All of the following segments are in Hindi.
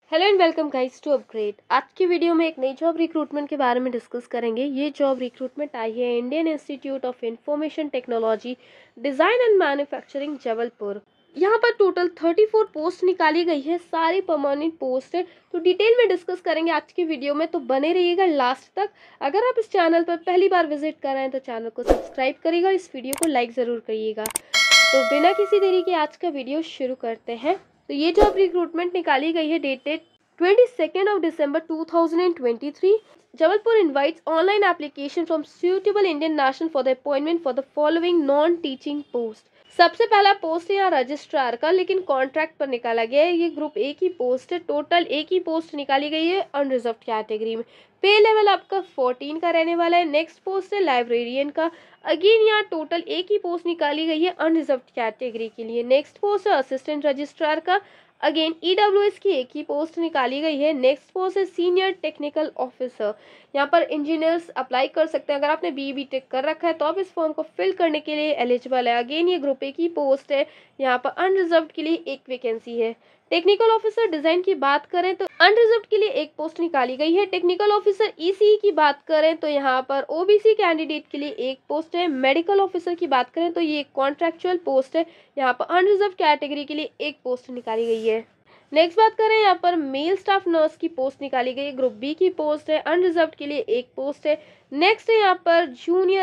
Hello and welcome guys to Upgrade. आज की वीडियो में एक नई जॉब रिक्रूटमेंट के बारे में डिस्कस करेंगे। ये जॉब रिक्रूटमेंट आई है Indian Institute of Information Technology Design and Manufacturing Jabalpur. यहाँ पर टोटल 34 पोस्ट निकाली गई है, सारी परमानेंट पोस्ट है। तो डिटेल में डिस्कस करेंगे आज की वीडियो में, तो बने रहिएगा लास्ट तक। अगर आप इस चैनल पर पहली बार विजिट कर रहे हैं तो चैनल को सब्सक्राइब करिएगा, इस वीडियो को लाइक ज़रूर करिएगा। तो बिना किसी देरी के आज का वीडियो शुरू करते हैं। तो ये जॉब रिक्रूटमेंट निकाली गई है dated 22nd of December 2023. Jabalpur invites online application from suitable Indian national for the appointment for the following non-teaching post. सबसे पहला पोस्ट है यहाँ रजिस्ट्रार का, लेकिन कॉन्ट्रैक्ट पर निकाला गया है। ये ग्रुप ए की पोस्ट है, टोटल एक ही पोस्ट निकाली गई है अनरिजर्व कैटेगरी में। पे लेवल आपका 14 का रहने वाला है। नेक्स्ट पोस्ट है लाइब्रेरियन का, अगेन यहाँ टोटल एक ही पोस्ट निकाली गई है अनरिजर्व कैटेगरी के लिए। नेक्स्ट पोस्ट है असिस्टेंट रजिस्ट्रार का, अगेन ईडब्ल्यूएस की एक ही पोस्ट निकाली गई है। नेक्स्ट पोस्ट है सीनियर टेक्निकल ऑफिसर। यहाँ पर इंजीनियर्स अप्लाई कर सकते हैं। अगर आपने बी.टेक कर रखा है तो आप इस फॉर्म को फिल करने के लिए एलिजिबल है। अगेन ये ग्रुप ए की पोस्ट है, यहाँ पर अनरिजर्व के लिए एक वैकेंसी है। टेक्निकल ऑफिसर डिजाइन की बात करें तो अनरिजर्व के लिए एक पोस्ट निकाली गई है। टेक्निकल ऑफिसर ईसीई की बात करें तो यहाँ पर ओबीसी कैंडिडेट के लिए एक पोस्ट है। मेडिकल ऑफिसर की बात करें तो ये कॉन्ट्रैक्चुअल पोस्ट है, यहाँ पर अनरिजर्व कैटेगरी के लिए एक पोस्ट निकाली गई है। नेक्स्ट बात करें, यहाँ पर मेल स्टाफ नर्स की पोस्ट निकाली गई है, ग्रुप बी की पोस्ट है, अनरिजर्व के लिए एक पोस्ट है। नेक्स्ट है यहाँ पर जूनियर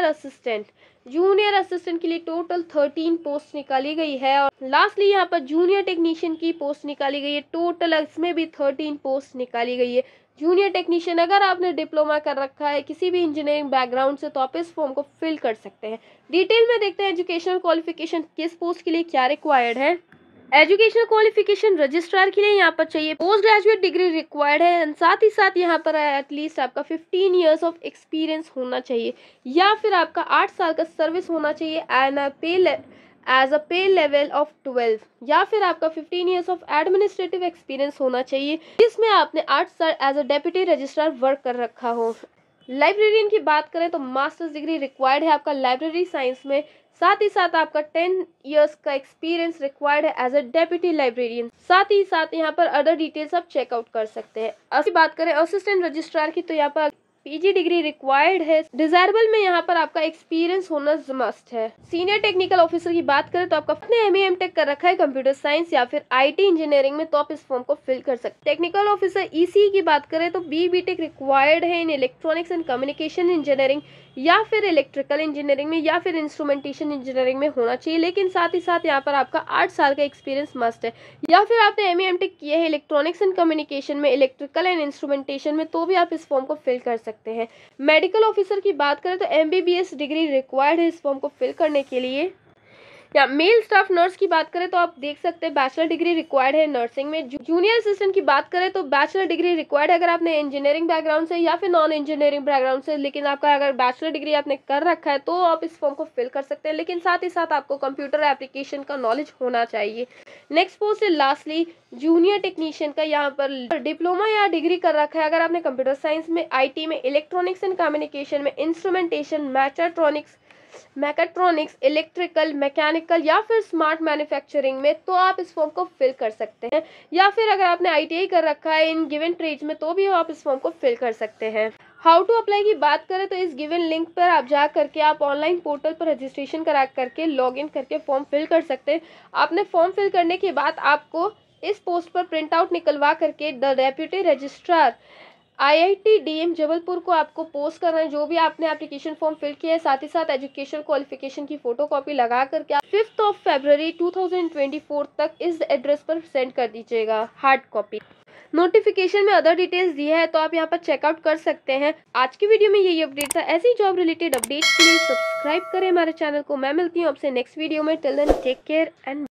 असिस्टेंट के लिए टोटल 13 पोस्ट निकाली गई है। और लास्टली यहाँ पर जूनियर टेक्नीशियन की पोस्ट निकाली गई है, टोटल इसमें भी 13 पोस्ट निकाली गई है। जूनियर टेक्नीशियन अगर आपने डिप्लोमा कर रखा है किसी भी इंजीनियरिंग बैकग्राउंड से तो आप इस फॉर्म को फिल कर सकते हैं। डिटेल में देखते हैं एजुकेशनल क्वालिफिकेशन किस पोस्ट के लिए क्या रिक्वायर्ड है। एजुकेशनल क्वालिफिकेशन रजिस्ट्रार के लिए यहाँ पर चाहिए पोस्ट ग्रेजुएट डिग्री रिक्वायर्ड है, एंड साथ ही साथ यहाँ पर एटलीस्ट आपका 15 ईयर्स ऑफ एक्सपीरियंस होना चाहिए, या फिर आपका 8 साल का सर्विस होना चाहिए एंड एज अ पे लेवल ऑफ 12, या फिर आपका 15 ईयर्स ऑफ एडमिनिस्ट्रेटिव एक्सपीरियंस होना चाहिए जिसमें आपने 8 साल as a deputy registrar work कर रखा हो। लाइब्रेरियन की बात करें तो मास्टर्स डिग्री रिक्वायर्ड है आपका लाइब्रेरी साइंस में, साथ ही साथ आपका 10 इयर्स का एक्सपीरियंस रिक्वायर्ड है एज अ डेप्यूटी लाइब्रेरियन। साथ ही साथ यहाँ पर अदर डिटेल्स आप चेकआउट कर सकते हैं। अब बात करें असिस्टेंट रजिस्ट्रार की तो यहाँ पर पीजी डिग्री रिक्वायर्ड है। डिजायरेबल में यहाँ पर आपका एक्सपीरियंस होना मस्ट है। सीनियर टेक्निकल ऑफिसर की बात करें तो आपका अपने एमए/एमटेक कर रखा है कंप्यूटर साइंस या फिर आईटी इंजीनियरिंग में तो आप इस फॉर्म को फिल कर सकते हैं। टेक्निकल ऑफिसर ईसी की बात करें तो बी.टेक रिक्वायर्ड है in electronics and communication engineering या फिर इलेक्ट्रिकल इंजीनियरिंग में या फिर इंस्ट्रूमेंटेशन इंजीनियरिंग में होना चाहिए, लेकिन साथ ही साथ यहाँ पर आपका 8 साल का एक्सपीरियंस मस्ट है। या फिर आपने एमए/एमटेक किया है इलेक्ट्रॉनिक्स एंड कम्युनिकेशन में, इलेक्ट्रिकल एंड इंस्ट्रूमेंटेशन में तो भी आप इस फॉर्म को फिल कर सकते हैं। मेडिकल ऑफिसर की बात करें तो एमबीबीएस डिग्री रिक्वायर्ड है इस फॉर्म को फिल करने के लिए। या मेल स्टाफ नर्स की बात करें तो आप देख सकते हैं बैचलर डिग्री रिक्वायर्ड है नर्सिंग में। जूनियर असिस्टेंट की बात करें तो बैचलर डिग्री रिक्वायर्ड है अगर आपने इंजीनियरिंग बैकग्राउंड से या फिर नॉन इंजीनियरिंग बैकग्राउंड से, लेकिन आपका अगर बैचलर डिग्री आपने कर रखा है तो आप इस फॉर्म को फिल कर सकते हैं, लेकिन साथ ही साथ आपको कंप्यूटर एप्लीकेशन का नॉलेज होना चाहिए। नेक्स्ट पोस्ट है लास्टली जूनियर टेक्नीशियन का, यहाँ पर डिप्लोमा या डिग्री कर रखा है अगर आपने कंप्यूटर साइंस में, आईटी में, इलेक्ट्रॉनिक्स एंड कम्युनिकेशन में, इंस्ट्रूमेंटेशन, मैकेट्रॉनिक्स, इलेक्ट्रिकल, मैकेनिकल या फिर स्मार्ट मैन्युफैक्चरिंग में तो आप इस फॉर्म को फिल कर सकते हैं। या फिर अगर आपने आईटीआई कर रखा है इन गिवन ट्रेड्स में तो भी आप इस फॉर्म को फिल कर सकते हैं। हाउ टू अप्लाई की बात करें तो इस गिवन लिंक पर आप जा करके आप ऑनलाइन पोर्टल पर रजिस्ट्रेशन करा करके लॉग इन करके फॉर्म फिल कर सकते हैं। आपने फॉर्म फिल करने के बाद आपको इस पोस्ट पर प्रिंट आउट निकलवा करके the deputy registrar IIIT DM Jabalpur को आपको पोस्ट करना है जो भी आपने एप्लीकेशन फॉर्म फिल किया है। साथ ही साथ एजुकेशन क्वालिफिकेशन की फोटोकॉपी लगा करके आप 5 फरवरी 2024 तक इस एड्रेस पर सेंड कर दीजिएगा हार्ड कॉपी। नोटिफिकेशन में अदर डिटेल्स दिए हैं तो आप यहाँ पर चेकआउट कर सकते हैं। आज की वीडियो में यही अपडेट था। ऐसी जॉब रिलेटेड अपडेट्स के लिए सब्सक्राइब करें हमारे चैनल को। मैं मिलती हूँ आपसे नेक्स्ट वीडियो में। Till then take care and